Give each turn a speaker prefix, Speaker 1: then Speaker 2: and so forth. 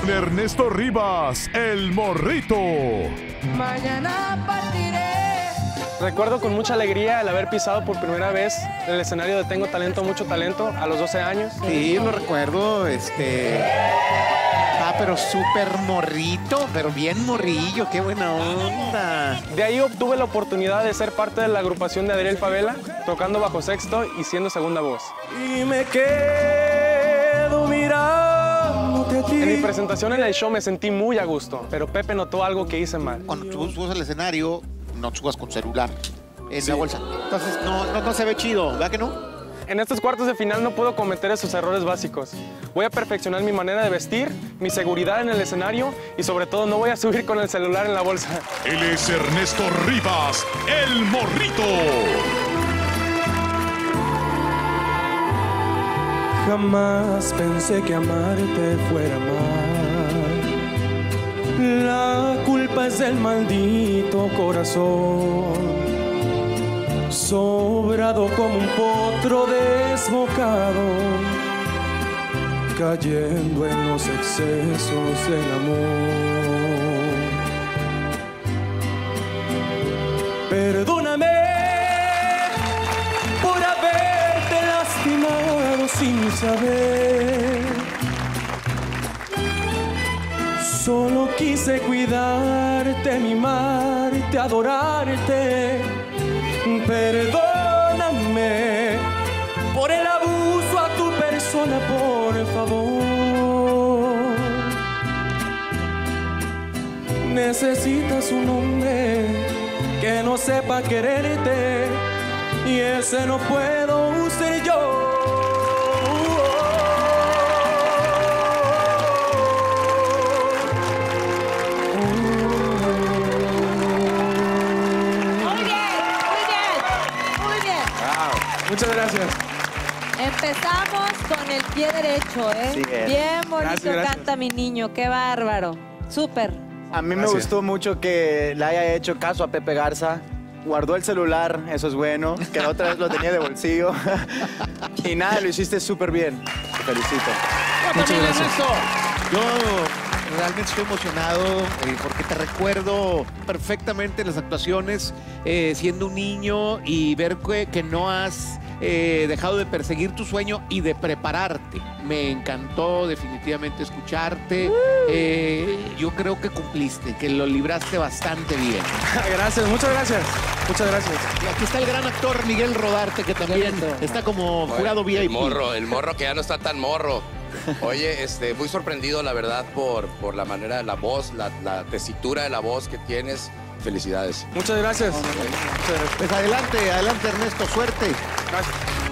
Speaker 1: Ernesto Rivas, el Morrito.
Speaker 2: Mañana partiré.
Speaker 3: Recuerdo con mucha alegría el haber pisado por primera vez el escenario de Tengo Talento, Mucho Talento a los 12 años.
Speaker 4: Sí, lo recuerdo, pero súper morrito, pero bien morrillo, qué buena onda.
Speaker 3: De ahí obtuve la oportunidad de ser parte de la agrupación de Adriel Favela, tocando bajo sexto y siendo segunda voz. Y me quedo mirándote a ti. En mi presentación en el show me sentí muy a gusto, pero Pepe notó algo que hice mal.
Speaker 4: Cuando tú subes al escenario, no subas con celular en la bolsa. Entonces no se ve chido, ¿verdad que no?
Speaker 3: En estos cuartos de final no puedo cometer esos errores básicos. Voy a perfeccionar mi manera de vestir, mi seguridad en el escenario y sobre todo no voy a subir con el celular en la bolsa.
Speaker 1: Él es Ernesto Rivas, el Morrito.
Speaker 3: Jamás pensé que amarte fuera mal. La culpa es del maldito corazón, sobrado como un potro desbocado, cayendo en los excesos del amor. Perdóname por haberte lastimado sin saber. Solo quise cuidarte, mimarte, adorarte. Perdóname por el abuso a tu persona, por favor. Necesitas un hombre que no sepa quererte y ese no puedo ser yo. Muchas gracias.
Speaker 2: Empezamos con el pie derecho, ¿eh?
Speaker 5: Sí,
Speaker 2: bien bonito
Speaker 3: gracias.
Speaker 2: canta mi niño, qué bárbaro. Súper.
Speaker 5: A mí me gustó mucho que le haya hecho caso a Pepe Garza. Guardó el celular, eso es bueno, que la otra vez lo tenía de bolsillo. Y nada, lo hiciste súper bien. Te felicito.
Speaker 4: Muchas gracias. Yo realmente estoy emocionado porque te recuerdo perfectamente las actuaciones siendo un niño y ver que no has dejado de perseguir tu sueño y de prepararte. Me encantó definitivamente escucharte. Yo creo que cumpliste, que lo libraste bastante bien.
Speaker 3: Gracias, muchas gracias. Muchas gracias.
Speaker 4: Y aquí está el gran actor Miguel Rodarte, que también está como jurado VIP.
Speaker 6: El morro que ya no está tan morro. Oye, muy sorprendido, la verdad, por la manera de la voz, la tesitura de la voz que tienes. Felicidades.
Speaker 3: Muchas gracias.
Speaker 4: Pues adelante, Ernesto, suerte.
Speaker 3: Gracias.